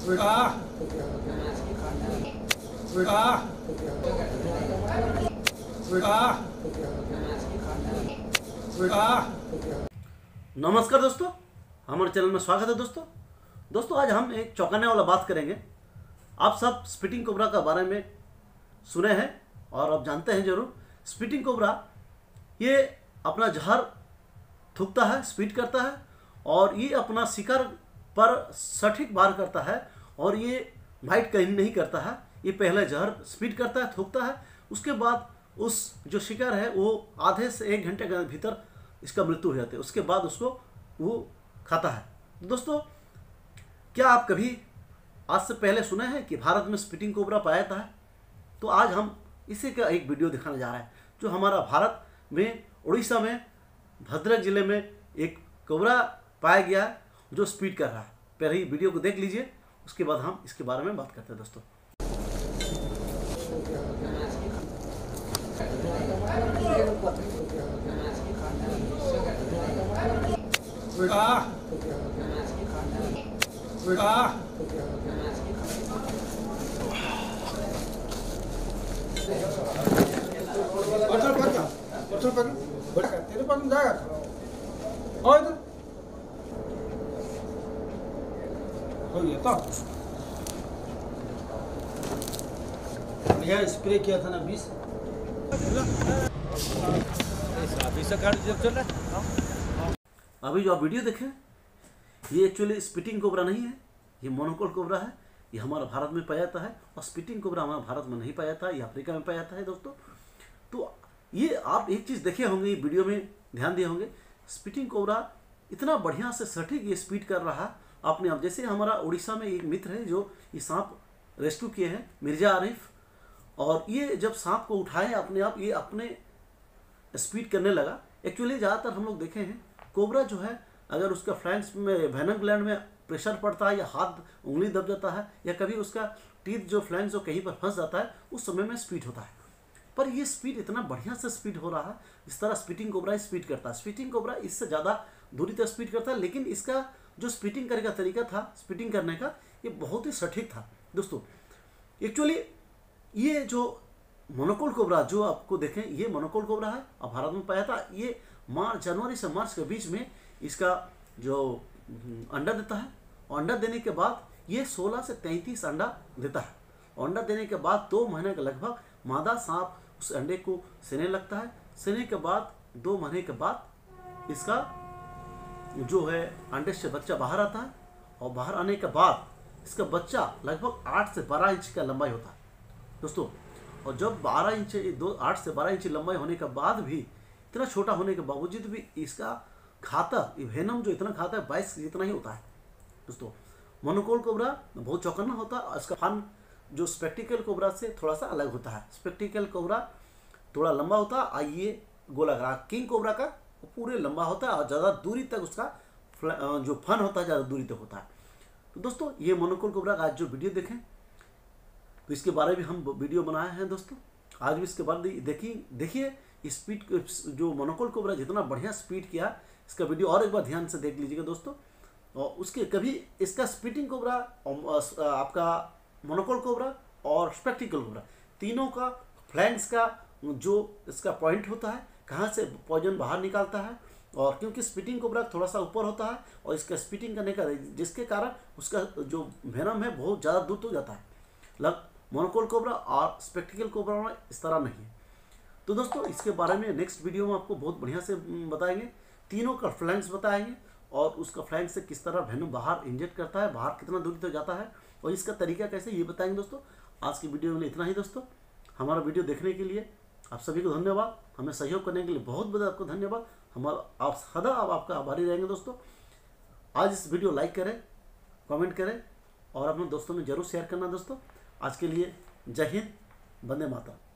नमस्कार दोस्तों, हमारे चैनल में स्वागत है। दोस्तों आज हम एक चौंकाने वाला बात करेंगे। आप सब स्पीटिंग कोबरा के बारे में सुने हैं और आप जानते हैं जरूर। स्पीटिंग कोबरा ये अपना जहर थूकता है, स्पीट करता है और ये अपना शिकार पर सटीक वार करता है और ये बाइट कहीं नहीं करता है। ये पहले जहर स्पीट करता है, थूकता है, उसके बाद उस जो शिकार है वो आधे से 1 घंटे के भीतर इसका मृत्यु हो जाती है। उसके बाद उसको वो खाता है। दोस्तों क्या आप कभी आज से पहले सुने हैं कि भारत में स्पीटिंग कोबरा पाया जाता है? तो आज हम इसी का एक वीडियो दिखाने जा रहे हैं जो हमारा भारत में उड़ीसा में भद्रक जिले में एक कोबरा पाया गया है जो स्पीड कर रहा है। पहले ही वीडियो को देख लीजिए, उसके बाद हम इसके बारे में बात करते हैं। दोस्तों तेरे पास जाएगा और इधर हो गया तो भैया स्प्रे किया था ना 20 अभी जो आप वीडियो देखें ये एक्चुअली स्पीटिंग कोबरा नहीं है, ये मोनोकोल कोबरा है। ये हमारा भारत में पाया जाता है और स्पीटिंग कोबरा हमारा भारत में नहीं पाया जाता है, ये अफ्रीका में पाया जाता है। दोस्तों तो ये आप एक चीज़ देखे होंगे, ये वीडियो में ध्यान दिए होंगे, स्पीटिंग कोबरा इतना बढ़िया से सटीक ये स्पीड कर रहा है अपने आप। जैसे हमारा उड़ीसा में एक मित्र है जो ये सांप रेस्क्यू किए हैं, मिर्जा आरिफ, और ये जब सांप को उठाए अपने आप ये अपने स्पीड करने लगा। एक्चुअली ज़्यादातर हम लोग देखे हैं कोबरा जो है अगर उसका फ्लैंक्स में वेनम ग्लैंड में प्रेशर पड़ता है या हाथ उंगली दब जाता है या कभी उसका टीथ जो फ्लैंक्स जो कहीं पर फंस जाता है उस समय में स्पीड होता है। पर ये स्पीड इतना बढ़िया से स्पीड हो रहा है इस तरह स्पीटिंग कोबरा स्पीड करता है। स्पीटिंग कोबरा इससे ज़्यादा दूरी तक स्पीड करता है, लेकिन इसका जो स्पीटिंग करने का तरीका था, स्पीटिंग करने का, ये बहुत ही सटीक था। दोस्तों एक्चुअली ये जो मोनोकोल कोबरा जो आपको देखें ये मोनोकोल कोबरा है और भारत में पाया था। ये जनवरी से मार्च के बीच में इसका जो अंडा देता है और अंडा देने के बाद ये 16 से 33 अंडा देता है। अंडा देने के बाद 2 महीने के लगभग मादा सांप उस अंडे को सेने लगता है। सेने के बाद 2 महीने के बाद इसका जो है अंडे से बच्चा बाहर आता है और बाहर आने के बाद इसका बच्चा लगभग 8 से 12 इंच का लंबाई होता है। दोस्तों और जब 12 इंच 8 से 12 इंच लंबाई होने के बाद भी, इतना छोटा होने के बावजूद भी इसका खाता वेनम जो इतना खाता है 22 जितना ही होता है। दोस्तों मोनोकोल कोबरा बहुत चौकन्ना होता है। इसका फन जो स्पेक्टिकल कोबरा से थोड़ा सा अलग होता है। स्पेक्टिकल कोबरा थोड़ा लंबा होता है और ये गोलाकार। किंग कोबरा का पूरे लंबा होता है और ज़्यादा दूरी तक उसका जो फन होता है ज़्यादा दूरी तक होता है। तो दोस्तों ये मोनोकोल कोबरा का आज जो वीडियो देखें तो इसके बारे में हम वीडियो बनाए हैं। दोस्तों आज भी इसके बारे में देखिए स्पीड जो मोनोकोल कोबरा जितना बढ़िया स्पीड किया, इसका वीडियो और एक बार ध्यान से देख लीजिएगा दोस्तों। और उसके कभी इसका स्पीटिंग कोबरा आपका मोनोकोल कोबरा और स्पेक्टिकल कोबरा तीनों का फ्लैंक्स का जो इसका पॉइंट होता है, कहाँ से पॉइजन बाहर निकालता है, और क्योंकि स्पीटिंग कोबरा थोड़ा सा ऊपर होता है और इसका स्पीटिंग करने का जिसके कारण उसका जो वेनम है बहुत ज़्यादा दूर तो जाता है। मोनोकोल कोबरा और स्पेक्टिकल कोबरा में इस तरह नहीं है। तो दोस्तों इसके बारे में नेक्स्ट वीडियो में आपको बहुत बढ़िया से बताएंगे, तीनों का फ्लैंक्स बताएंगे और उसका फ्लैंक्स से किस तरह वेनम बाहर इंजेक्ट करता है, बाहर कितना दूरी तक जाता है और इसका तरीका कैसे ये बताएंगे। दोस्तों आज की वीडियो में इतना ही। दोस्तों हमारा वीडियो देखने के लिए आप सभी को धन्यवाद, हमें सहयोग करने के लिए बहुत बहुत आपको धन्यवाद। हमारा आप सदा आपका आभारी रहेंगे। दोस्तों आज इस वीडियो लाइक करें, कमेंट करें और अपने दोस्तों में जरूर शेयर करना। दोस्तों आज के लिए जय हिंद, वंदे मातरम।